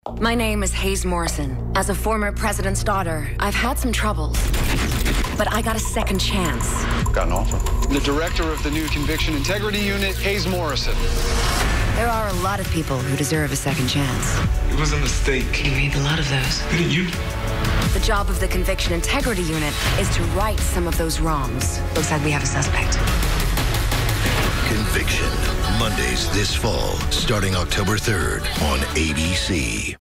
My name is Hayes Morrison. As a former president's daughter, I've had some troubles. But I got a second chance. Got an offer. The director of the new Conviction Integrity Unit, Hayes Morrison. There are a lot of people who deserve a second chance. It was a mistake. You read a lot of those. Didn't you? The job of the Conviction Integrity Unit is to right some of those wrongs. Looks like we have a suspect. Conviction. Mondays this fall, starting October 3rd on ABC.